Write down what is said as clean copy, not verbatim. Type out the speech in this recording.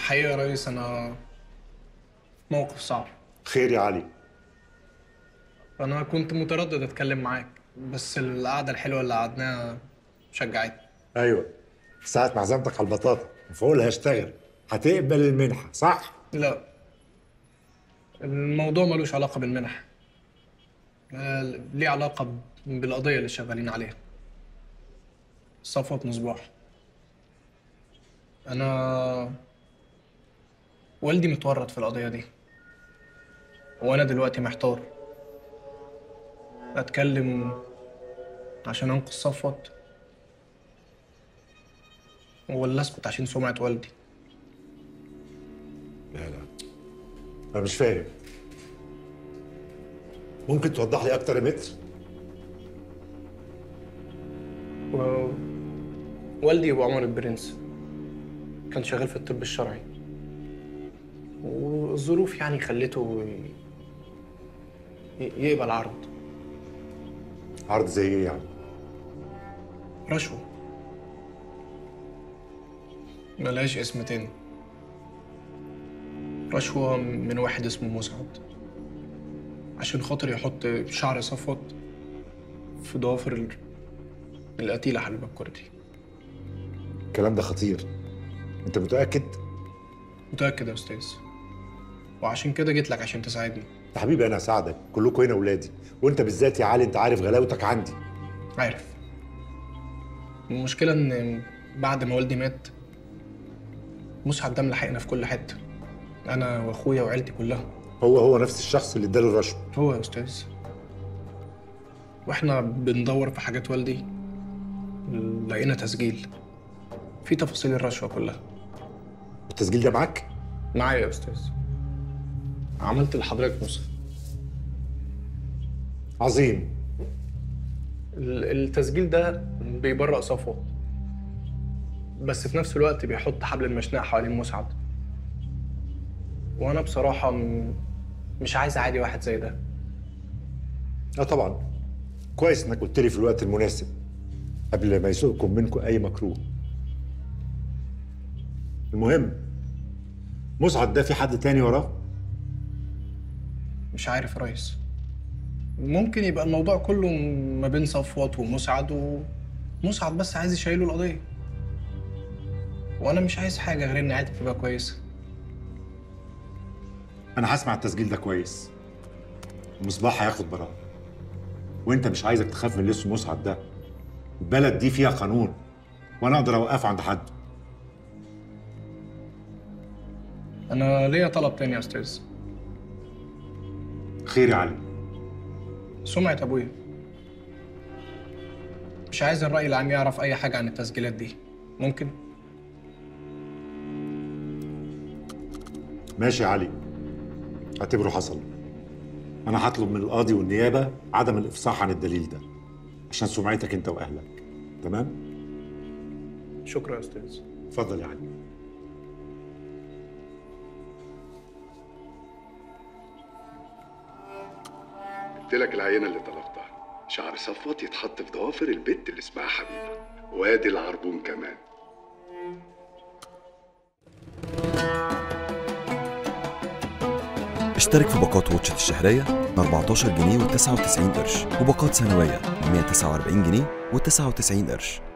الحقيقة يا ريس أنا في موقف صعب. خير يا علي. أنا كنت متردد أتكلم معاك، بس القعدة الحلوة اللي قعدناها شجعتني. ايوه، ساعة ما عزمتك على البطاطا فقول هشتغل، هتقبل المنحة صح؟ لا، الموضوع ملوش علاقة بالمنح. ليه علاقة بالقضية اللي شغالين عليها، صفوة مصباح. أنا والدي متورط في القضية دي، وأنا دلوقتي محتار أتكلم عشان أنقذ صفوت ولا أسكت عشان سمعة والدي. لا انا مش فاهم، ممكن توضح لي اكتر يا متر؟ والدي أبو عمر البرنس كان شغال في الطب الشرعي، والظروف يعني خلته يقبل عرض. عرض زي ايه يعني؟ رشوة، ملهاش اسم تاني. رشوة من واحد اسمه مسعد عشان خاطر يحط شعر صفوت في ضوافر القتيلة حبيبة الكردي. الكلام ده خطير، انت متأكد؟ متأكد يا أستاذ، وعشان كده جيت لك عشان تساعدني. يا حبيبي انا هساعدك، كلكم هنا ولادي، وانت بالذات يا علي انت عارف غلاوتك عندي. عارف، المشكلة إن بعد ما والدي مات مسعد ده ملحقنا في كل حتة، أنا وأخويا وعيلتي كلها. هو نفس الشخص اللي اداله الرشوة؟ هو يا أستاذ، وإحنا بندور في حاجات والدي لقينا تسجيل في تفاصيل الرشوة كلها. التسجيل ده معاك؟ معايا يا أستاذ، عملت لحضرتك نسخة. عظيم. التسجيل ده بيبرأ صفوت، بس في نفس الوقت بيحط حبل المشنقة حوالين مسعد، وأنا بصراحة مش عايز أعادي واحد زي ده. اه طبعا، كويس انك قلت لي في الوقت المناسب قبل ما يسوقكم منكم اي مكروه. المهم، مسعد ده في حد تاني وراه؟ مش عارف يا ريس، ممكن يبقى الموضوع كله ما بين صفوت ومسعد، ومسعد بس عايز يشيله القضية، وأنا مش عايز حاجة غير إن عيلتي تبقى كويسة. انا هسمع التسجيل ده كويس، ومصباح هياخد براءة، وانت مش عايزك تخاف من اللي اسمه مسعد ده. البلد دي فيها قانون، وانا اقدر اوقفه عند حد. أنا ليا طلب تاني يا أستاذ. خير يا علي. سمعة أبويا، مش عايز الرأي العام يعرف أي حاجة عن التسجيلات دي، ممكن؟ ماشي يا علي، اعتبره حصل. انا هطلب من القاضي والنيابه عدم الافصاح عن الدليل ده عشان سمعتك انت واهلك. تمام؟ شكرا يا أستاذ. اتفضل يا علي. قلت لك العينه اللي طلبتها، شعر صفوت يتحط في ضوافر البت اللي اسمها حبيبه، وادي العربون كمان. اشترك في باقات واتشت الشهرية ب 14 جنيه و99 قرش، وباقات سنوية ب 149 جنيه و99 قرش.